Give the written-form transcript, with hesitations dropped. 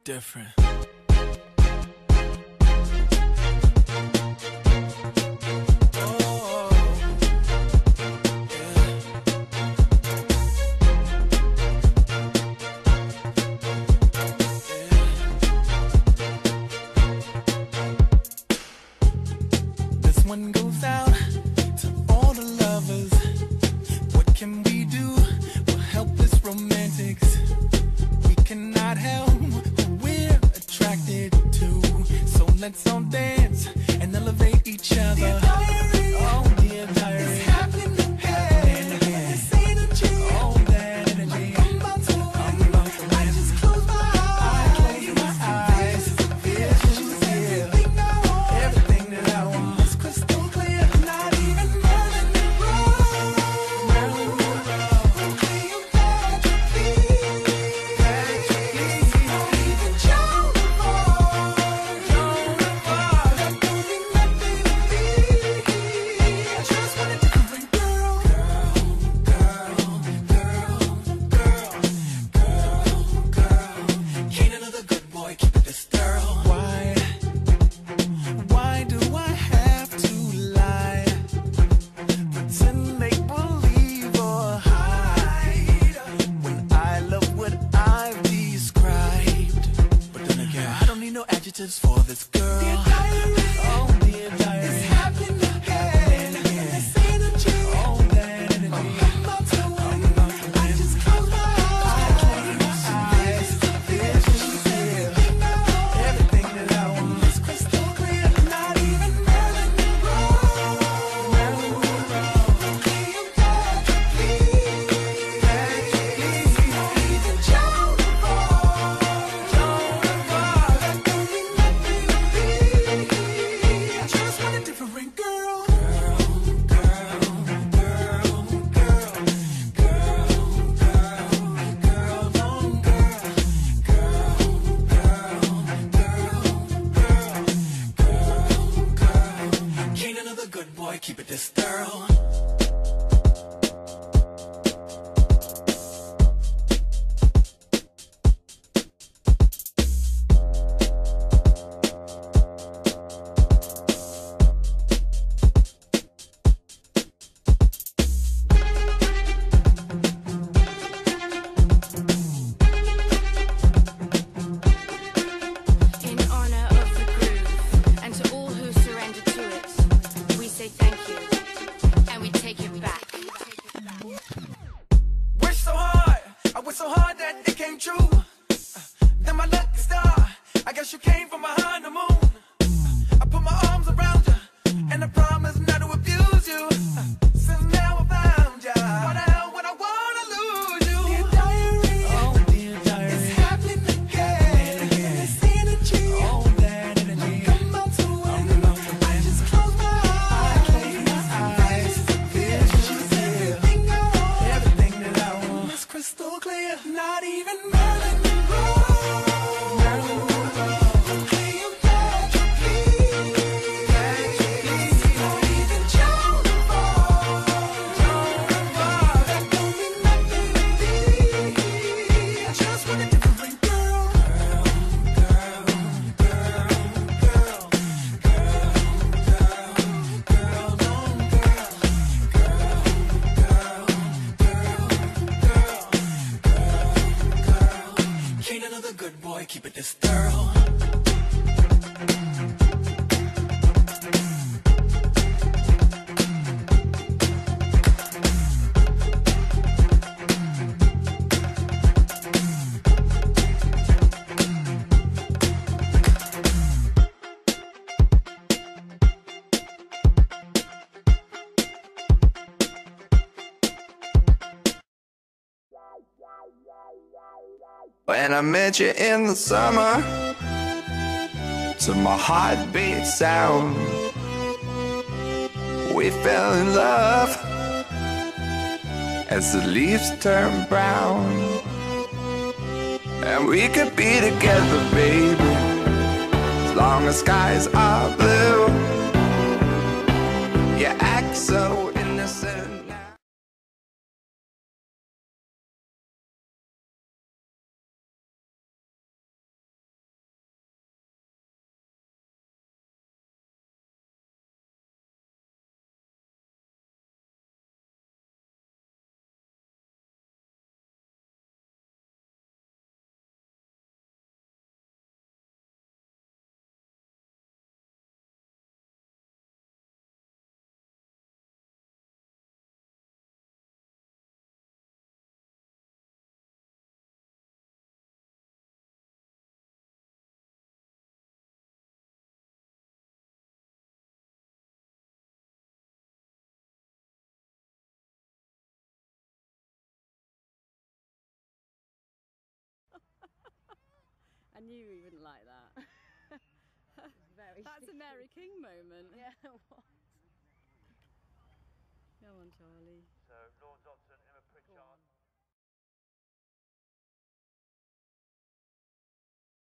different. This one goes out to all the lovers. What can we do? We're helpless romantics. We cannot help who we're attracted to. So let's all dance and elevate each other. Oh, dear diary, it's happening again. This energy, oh, that energy. I'm about to win. I just close my eyes. Visions, everything I want. Everything that I want. It's crystal clear. Not even Merlin Monroe. Merlin Monroe. Okay, you got to be. Not even Joan of Arc. That don't mean nothing to me. I just want a different girl. Can't another good boy keep it this girl? Why do I have to lie? Pretend, make believe or hide when I love what I've described. But then again, I don't need no adjectives for this girl. Dear diary, oh dear diary, it's happening again. This energy, oh that energy. I'm about to win. I just close my eyes. Visions, everything I want. Everything that I want. It's crystal clear. Not even Merlin Monroe. Merlin Monroe. Okay, you got to be. Not even Joan of Arc. That don't mean nothing to me. I just want a different girl. Can't another good boy keep it this thorough? In honor of the groove, and to all who surrender to it, we say thank you, and we take it back. Wish so hard, I wish so hard that it came true. Then my lucky star, I guess you came from behind the moon. I put my arms around you, and I promise not to abuse you. Since now I found you, why the hell would I wanna lose you? Dear diary, oh dear diary, it's happening again. This energy, oh that energy. I'm about to win. I just close my eyes. Visions, everything I want. Everything that I want. It's crystal clear. Not even Merlin Monroe. Merlin Monroe. Okay, you got to be. Not even Joan of Arc. That don't mean nothing to me. I just want a different girl. Can't another good boy keep it this thorough? When I met you in the summer, to my heartbeat sound, we fell in love as the leaves turn brown. And we could be together, baby, as long as skies are blue. You act so innocent. I knew he wouldn't like that. Very That's a Mary King moment. Yeah, what? Go on, Charlie. So, Lords on